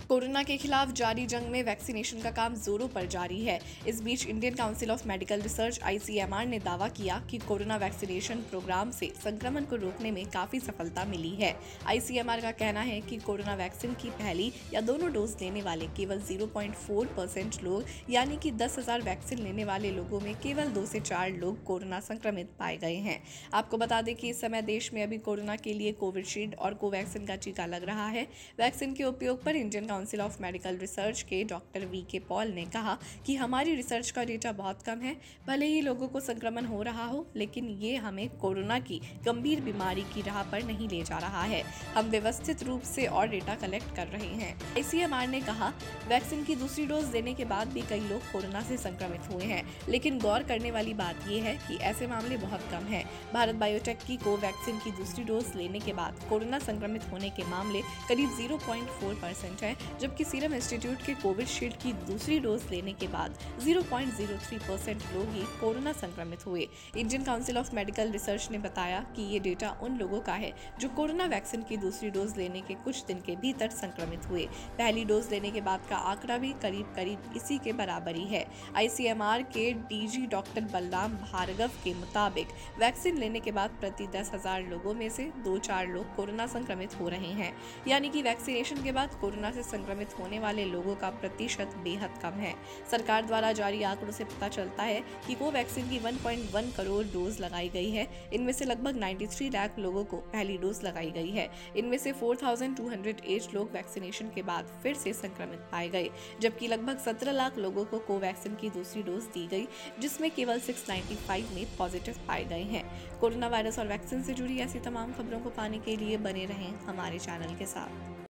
Corona के खिलाफ जारी जंग में वैक्सीनेशन का काम जोरों पर जारी है। इस बीच Indian council of medical research (ICMR) ने दावा किया कि कोरोना वैक्सीनेशन प्रोग्राम से संक्रमण को रोकने में काफी सफलता मिली है। ICMR का कहना है कि कोरोना वैक्सीन की पहली या दोनों डोज लेने वाले केवल 0.4% लोग, यानी कि 10,000 वैक्सीन लेने वाले लोगों में केवल 2 से 4 लोग कोरोना संक्रमित पाए गए हैं। आपको बता दें कि इस समय देश में अभी कोरोना के लिए कोविशील्ड और कोवैक्सीन का टीका लग रहा है। वैक्सीन के उपयोग पर Indian council of medical research के डॉक्टर VK पॉल ने कहा कि हमारी रिसर्च का डेटा बहुत कम है। भले ही लोगों को संक्रमण हो रहा हो, लेकिन ये हमें कोरोना की गंभीर बीमारी की राह पर नहीं ले जा रहा है। हम व्यवस्थित रूप से और डेटा कलेक्ट कर रहे हैं। ICMR ने कहा, वैक्सीन की दूसरी डोज लेने के बाद भी कई लोग कोरोना से संक्रमित हुए हैं, लेकिन गौर करने वाली बात यह है कि ऐसे मामले बहुत कम हैं। भारत बायोटेक की कोवैक्सीन की दूसरी डोज लेने के बाद कोरोना संक्रमित होने के मामले करीब 0.4% है, जबकि सीरम इंस्टीट्यूट के कोविशील्ड की दूसरी डोज लेने के बाद 0.03% लोग ही कोरोना संक्रमित हुए। Indian council of medical research ने बताया कि ये डेटा उन लोगों का है जो कोरोना वैक्सीन की दूसरी डोज लेने के कुछ दिन के भीतर संक्रमित हुए। पहली डोज लेने के बाद का आंकड़ा भी करीब इसी के बराबर ही है। ICMR के DG डॉक्टर बलराम भार्गव के मुताबिक वैक्सीन लेने के बाद प्रति 10,000 लोगों में से 2-4 लोग कोरोना संक्रमित हो रहे हैं, यानी कि वैक्सीनेशन के बाद कोरोना से संक्रमित होने वाले लोगों का प्रतिशत बेहद कम है। सरकार द्वारा जारी आंकड़ों से पता चलता है कि कोवैक्सीन की 1.1 करोड़ डोज लगाई गई है। इनमें से लगभग 93 लाख लोगों को पहली डोज लगाई गई है। इनमें से 4,208 लोग वैक्सीनेशन के बाद फिर से संक्रमित पाए गए, जबकि लगभग 17 लाख लोगों को कोवैक्सीन की दूसरी डोज दी गई, जिसमें केवल 695 में पॉजिटिव पाए गए हैं। कोरोना वायरस और वैक्सीन से जुड़ी ऐसी तमाम खबरों को पाने के लिए बने रहें हमारे चैनल के साथ।